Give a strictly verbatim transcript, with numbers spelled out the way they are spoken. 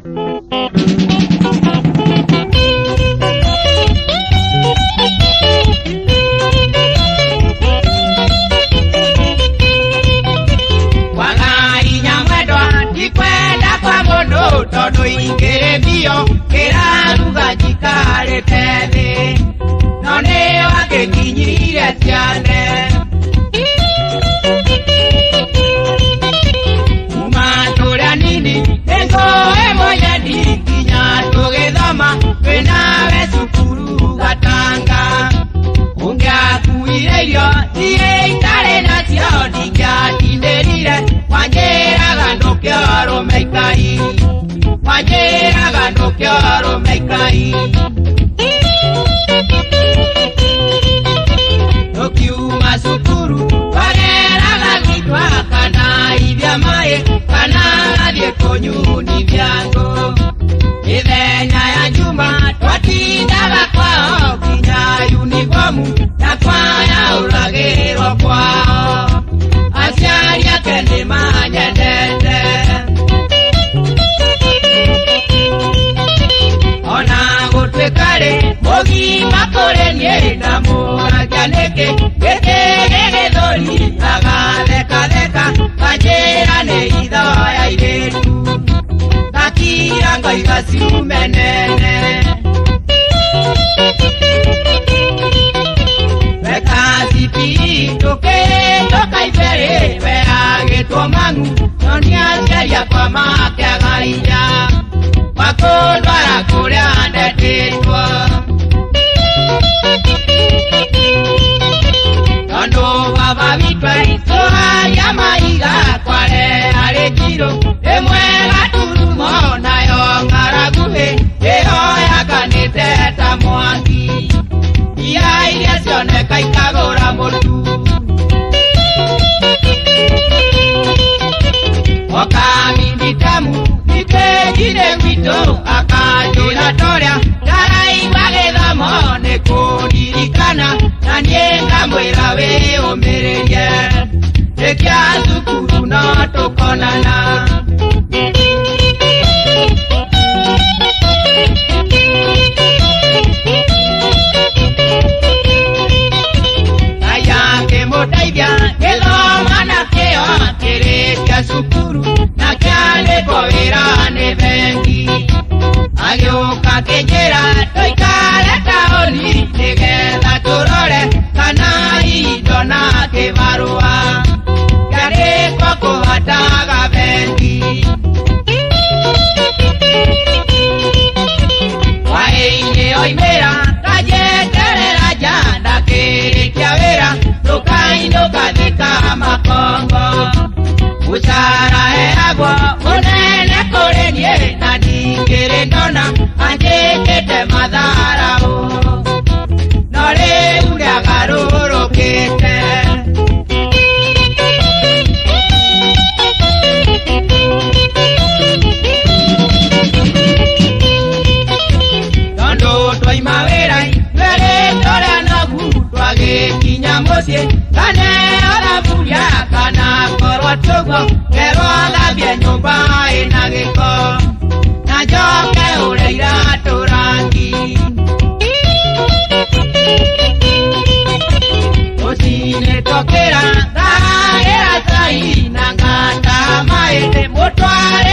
Todo ingere bio kera ruga jikare tebe none wake kinyire tiane umatora nini ego emoya di kinya togedama pena besukuru gatanga unga kuireyo die itare na tio diga tinderire wanyera gando kyaro meikai Wanyera gano kyaro meikai Tokiuma sukuru Wagera gagitwa kana ibya mae Kana adye konyuni vyango Ithenya ya juma Twatindaga kwao Kinya uniformu Na kwaya uragero kwao Asiari yake ni manyendete Kare mogi makore nye na mora janeke kete gege dori aga deka deka kajera ne idaya ibetu takira ngaiga siumenene Beka sipi toke toka ibere beage tomangu nonia seria kwa makia gaija Wakondwara kure andetitwa Tondo baba vitwai soharia maiga kware arekiro Emwe gaturumo nayo ngaraguhe Ehoya kaniteta mwangi Ia iria sioneka ikagora mutu Okami mitamu Jide wito akajura toria Darai wagedha mone kudirikana Na nienga mwira we omereje Ekia sukuru na tokonana Ayake motaibia Elo manakeo Kerekia sukuru Na kiale kovera nevengi Agioka kejera Toikale taoni Negeza turore Kana idona kevarua Kare koko hataga vengi Waeine oimera Kajetere raja Nakere kiavera Tokaino kadeka makongo Usara e agua, unene korenye, na dingere ndona, anjekete madara o. Nore ure agaruro kete. Tondo toi maverai, vere tore anagu, tuage kinyamosie, kane alaburia, kana korwa togo, kero alabia nyumba inageko, na joke ureira turangi. Osine tokera, taera sai, nangata maete, mutware